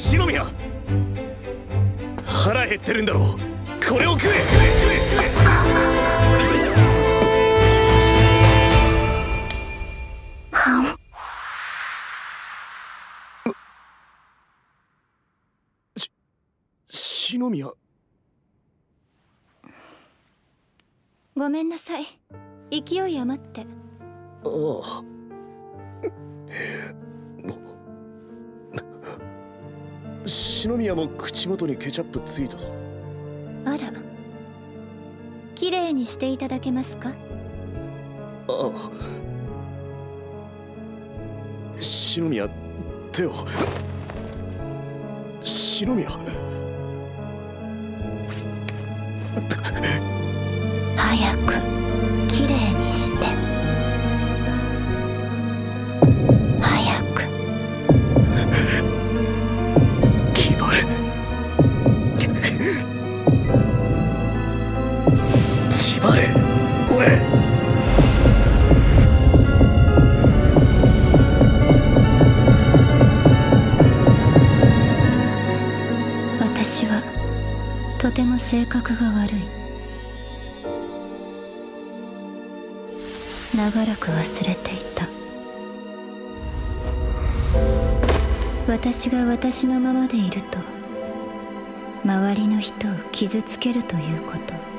篠宮、腹減ってるんだろう。これを食え食え食え食え。篠宮、 ごめんなさい、勢い余って。 ああ、篠宮も口元にケチャップついたぞ。 あら、綺麗にしていただけますか？ ああ、篠宮、手を。篠宮、 早く綺麗にして。早く。 決まれ、決まれ、俺。 私はとても性格が悪い。長らく忘れていた。私が私のままでいると周りの人を傷つけるということ。